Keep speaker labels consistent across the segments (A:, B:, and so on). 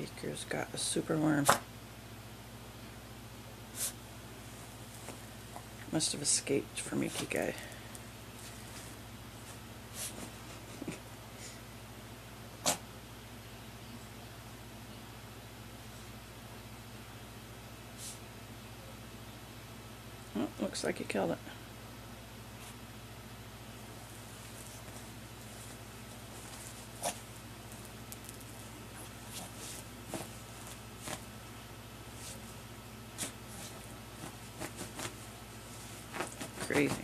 A: Beaker's got a superworm. Must have escaped from Ikigai. Oh, looks like he killed it. Crazy.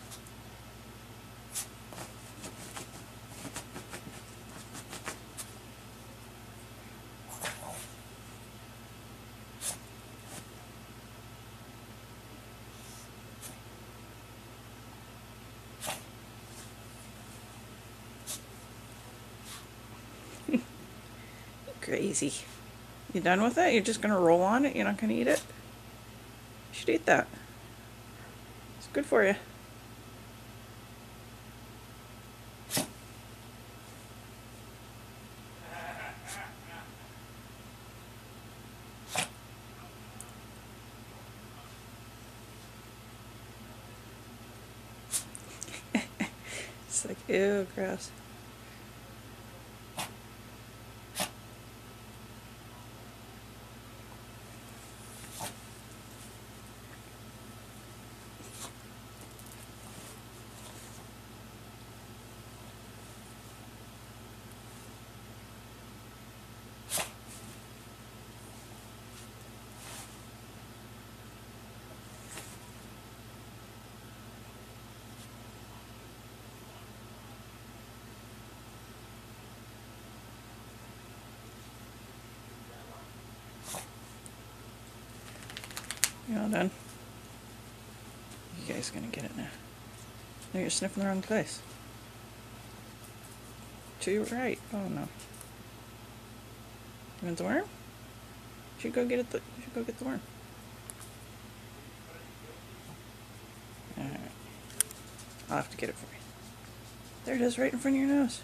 A: Crazy. You done with it? You're just gonna roll on it? You're not gonna eat it? You should eat that. It's good for you. It's like, ew, gross. You all done? You guys gonna get it now. No, you're sniffing the wrong place. To your right. Oh no. You want the worm? You should go get it. You should go get the worm. Alright. I'll have to get it for you. There it is, right in front of your nose.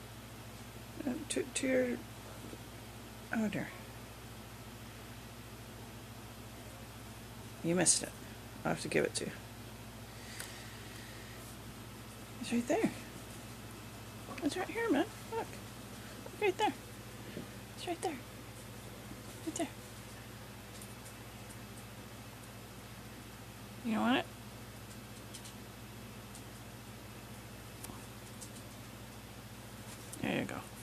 A: To your... Oh dear. You missed it. I'll have to give it to you. It's right there. It's right here, man. Look. Look right there. It's right there. Right there. You want it? There you go.